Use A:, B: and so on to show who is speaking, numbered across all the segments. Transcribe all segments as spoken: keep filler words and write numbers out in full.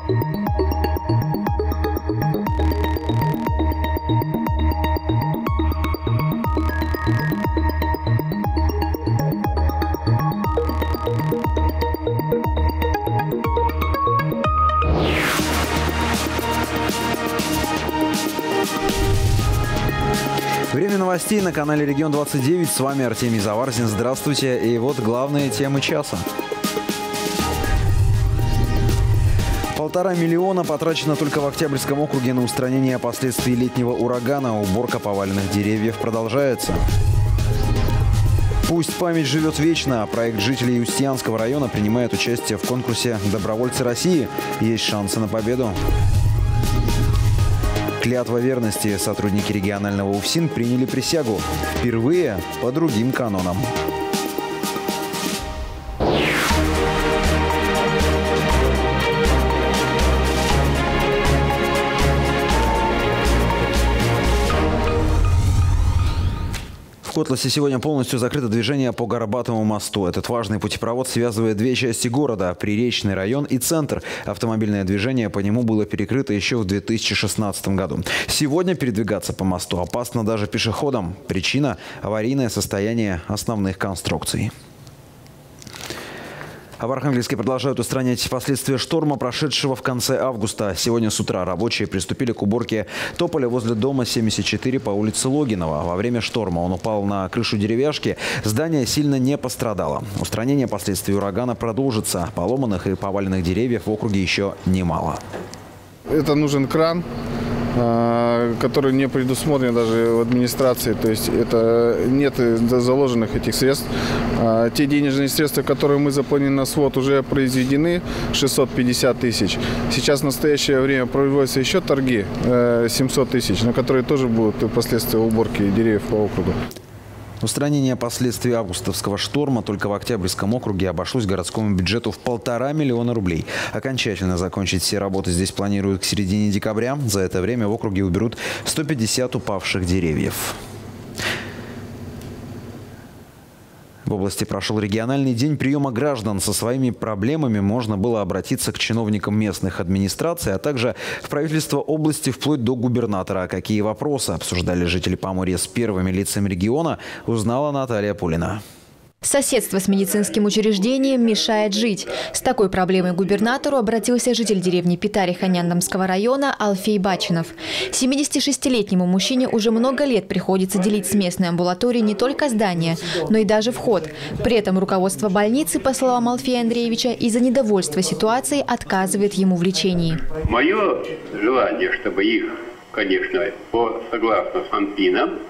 A: Время новостей на канале Регион двадцать девять. С вами Артемий Заварзин. Здравствуйте. И вот главные темы часа. Полтора миллиона потрачено только в Октябрьском округе на устранение последствий летнего урагана. Уборка поваленных деревьев продолжается. Пусть память живет вечно. Проект жителей Устьянского района принимает участие в конкурсе «Добровольцы России». Есть шансы на победу. Клятва верности. Сотрудники регионального УФСИН приняли присягу. Впервые по другим канонам. В Котласе сегодня полностью закрыто движение по Горбатому мосту. Этот важный путепровод связывает две части города – Приречный район и центр. Автомобильное движение по нему было перекрыто еще в две тысячи шестнадцатом году. Сегодня передвигаться по мосту опасно даже пешеходам. Причина – аварийное состояние основных конструкций. А в Архангельске продолжают устранять последствия шторма, прошедшего в конце августа. Сегодня с утра рабочие приступили к уборке тополя возле дома семьдесят четыре по улице Логинова. Во время шторма он упал на крышу деревяшки. Здание сильно не пострадало. Устранение последствий урагана продолжится. Поломанных и поваленных деревьев в округе еще немало.
B: Это нужен кран, который не предусмотрен даже в администрации, то есть это нет заложенных этих средств. Те денежные средства, которые мы запланировали на свод, уже произведены, шестьсот пятьдесят тысяч. Сейчас в настоящее время проводятся еще торги, семьсот тысяч, на которые тоже будут последствия уборки деревьев по округу.
A: Устранение последствий августовского шторма только в Октябрьском округе обошлось городскому бюджету в полтора миллиона рублей. Окончательно закончить все работы здесь планируют к середине декабря. За это время в округе уберут сто пятьдесят упавших деревьев. В области прошел региональный день приема граждан. Со своими проблемами можно было обратиться к чиновникам местных администраций, а также в правительство области вплоть до губернатора. Какие вопросы обсуждали жители Поморья с первыми лицами региона, узнала Наталья Пулина.
C: Соседство с медицинским учреждением мешает жить. С такой проблемой к губернатору обратился житель деревни Питарих Аняндамского района Алфей Бачинов. семидесятишестилетнему мужчине уже много лет приходится делить с местной амбулаторией не только здание, но и даже вход. При этом руководство больницы, по словам Алфея Андреевича, из-за недовольства ситуацией отказывает ему в лечении.
D: Мое желание, чтобы их, конечно, по согласно Санпинам,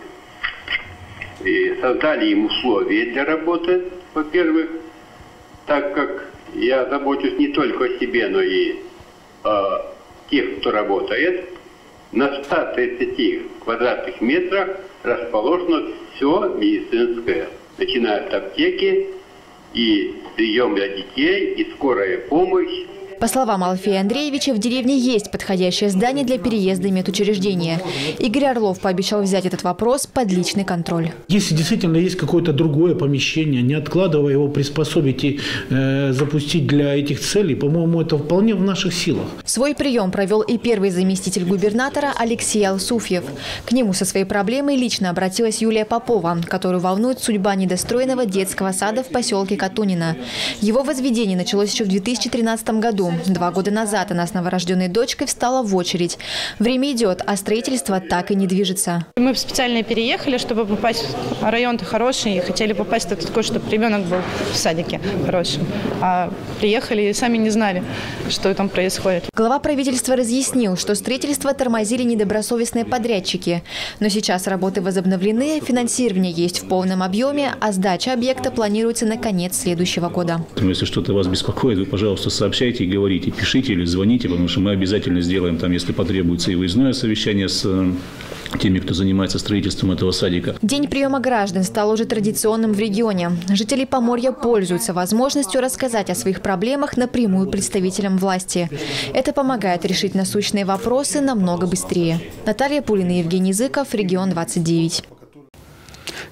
D: и создали им условия для работы, во-первых, так как я забочусь не только о себе, но и о тех, кто работает. На ста тридцати квадратных метрах расположено все медицинское, начиная от аптеки и прием для детей, и скорая помощь.
C: По словам Алфея Андреевича, в деревне есть подходящее здание для переезда медучреждения. Игорь Орлов пообещал взять этот вопрос под личный контроль.
E: Если действительно есть какое-то другое помещение, не откладывая его, приспособить и э, запустить для этих целей, по-моему, это вполне в наших силах.
C: Свой прием провел и первый заместитель губернатора Алексей Алсуфьев. К нему со своей проблемой лично обратилась Юлия Попова, которую волнует судьба недостроенного детского сада в поселке Катунина. Его возведение началось еще в две тысячи тринадцатом году. Два года назад она с новорожденной дочкой встала в очередь. Время идет, а строительство так и не движется.
F: Мы специально переехали, чтобы попасть. Район-то хороший, и хотели попасть в такой, чтобы ребенок был в садике хорошим. А приехали и сами не знали, что там происходит.
C: Глава правительства разъяснил, что строительство тормозили недобросовестные подрядчики. Но сейчас работы возобновлены, финансирование есть в полном объеме, а сдача объекта планируется на конец следующего года.
G: Если что-то вас беспокоит, вы, пожалуйста, сообщайте и говорите, пишите или звоните, потому что мы обязательно сделаем там, если потребуется, и выездное совещание с теми, кто занимается строительством этого садика.
C: День приема граждан стал уже традиционным в регионе. Жители Поморья пользуются возможностью рассказать о своих проблемах напрямую представителям власти. Это помогает решить насущные вопросы намного быстрее. Наталья Пулина, Евгений Языков, Регион двадцать девять.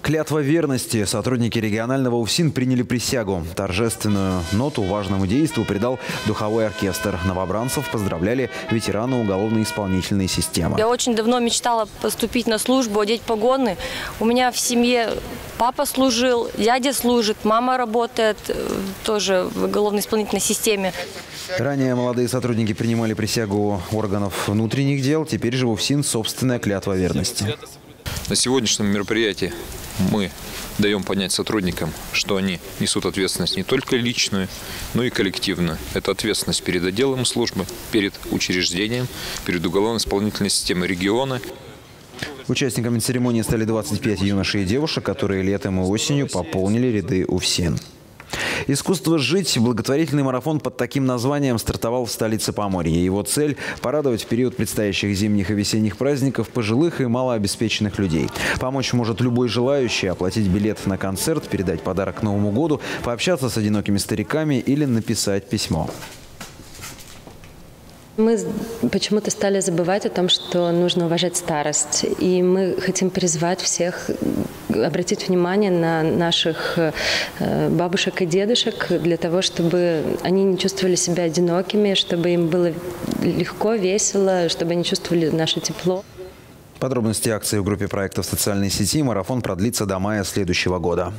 A: Клятва верности. Сотрудники регионального УФСИН приняли присягу. Торжественную ноту важному действу придал духовой оркестр. Новобранцев поздравляли ветераны уголовно-исполнительной системы.
H: Я очень давно мечтала поступить на службу, одеть погоны. У меня в семье папа служил, дядя служит, мама работает тоже в уголовно-исполнительной системе.
A: Ранее молодые сотрудники принимали присягу органов внутренних дел. Теперь же в УФСИН собственная клятва верности.
I: На сегодняшнем мероприятии мы даем понять сотрудникам, что они несут ответственность не только личную, но и коллективную. Это ответственность перед отделом службы, перед учреждением, перед уголовно-исполнительной системой региона.
A: Участниками церемонии стали двадцать пять юношей и девушек, которые летом и осенью пополнили ряды УФСИН. «Искусство жить» – благотворительный марафон под таким названием стартовал в столице Поморья. Его цель – порадовать в период предстоящих зимних и весенних праздников пожилых и малообеспеченных людей. Помочь может любой желающий, оплатить билет на концерт, передать подарок к Новому году, пообщаться с одинокими стариками или написать письмо.
J: Мы почему-то стали забывать о том, что нужно уважать старость. И мы хотим призвать всех обратить внимание на наших бабушек и дедушек для того, чтобы они не чувствовали себя одинокими, чтобы им было легко, весело, чтобы они чувствовали наше тепло.
A: Подробности акции в группе проектов социальной сети. Марафон продлится до мая следующего года.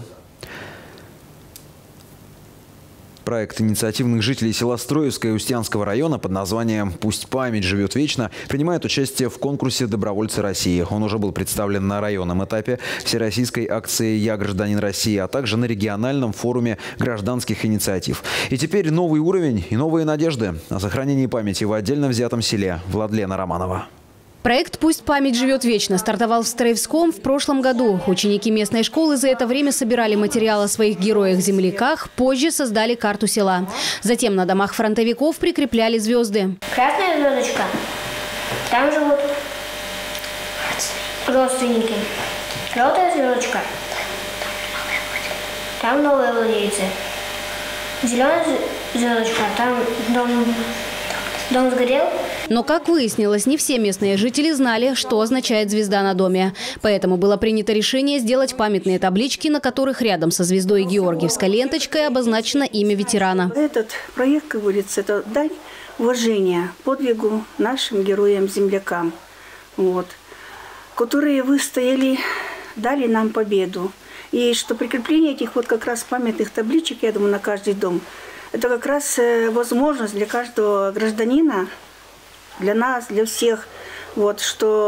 A: Проект инициативных жителей села Строевское Устьянского района под названием «Пусть память живет вечно» принимает участие в конкурсе «Добровольцы России». Он уже был представлен на районном этапе всероссийской акции «Я гражданин России», а также на региональном форуме гражданских инициатив. И теперь новый уровень и новые надежды о сохранении памяти в отдельно взятом селе. Владлена Романова.
K: Проект «Пусть память живет вечно» стартовал в Строевском в прошлом году. Ученики местной школы за это время собирали материалы о своих героях-земляках, позже создали карту села. Затем на домах фронтовиков прикрепляли звезды.
L: Красная звездочка. Там живут родственники. Желтая звездочка. Там новые владельцы. Зеленая звездочка. Там дом, дом сгорел.
K: Но, как выяснилось, не все местные жители знали, что означает звезда на доме. Поэтому было принято решение сделать памятные таблички, на которых рядом со звездой и георгиевской ленточкой обозначено имя ветерана.
M: Этот проект, как говорится, это дань уважения подвигу нашим героям-землякам, вот, которые выстояли, дали нам победу. И что прикрепление этих вот как раз памятных табличек, я думаю, на каждый дом, это как раз возможность для каждого гражданина, для нас, для всех, вот,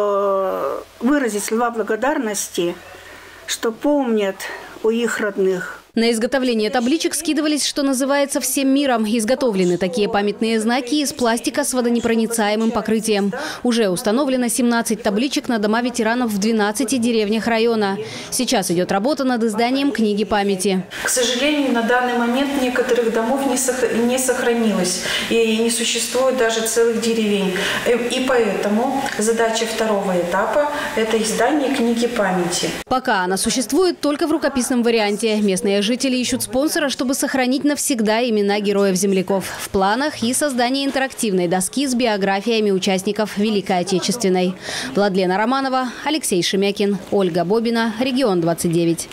M: что выразить слова благодарности, что помнят о их родных.
K: На изготовление табличек скидывались, что называется, всем миром. Изготовлены такие памятные знаки из пластика с водонепроницаемым покрытием. Уже установлено семнадцать табличек на дома ветеранов в двенадцати деревнях района. Сейчас идет работа над изданием книги памяти.
N: К сожалению, на данный момент некоторых домов не сохранилось. И не существует даже целых деревень. И поэтому задача второго этапа – это издание книги памяти.
K: Пока она существует только в рукописном варианте. Местные жители ищут спонсора, чтобы сохранить навсегда имена героев-земляков. В планах и создание интерактивной доски с биографиями участников Великой Отечественной. Владлена Романова, Алексей Шемякин, Ольга Бобина, Регион двадцать девять.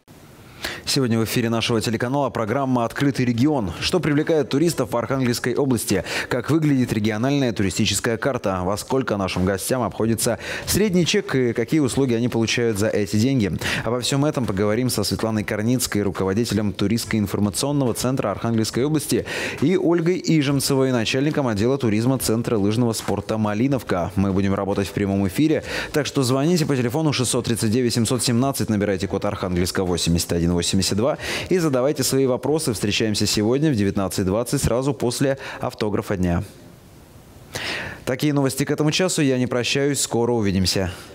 A: Сегодня в эфире нашего телеканала программа «Открытый регион». Что привлекает туристов в Архангельской области? Как выглядит региональная туристическая карта? Во сколько нашим гостям обходится средний чек и какие услуги они получают за эти деньги? Обо всем этом поговорим со Светланой Корницкой, руководителем туристско-информационного центра Архангельской области, и Ольгой Ижемцевой, начальником отдела туризма Центра лыжного спорта «Малиновка». Мы будем работать в прямом эфире, так что звоните по телефону шестьсот тридцать девять семьсот семнадцать, набирайте код Архангельска восемьдесят один восемьдесят два и задавайте свои вопросы. Встречаемся сегодня в девятнадцать двадцать, сразу после автографа дня. Такие новости к этому часу. Я не прощаюсь. Скоро увидимся.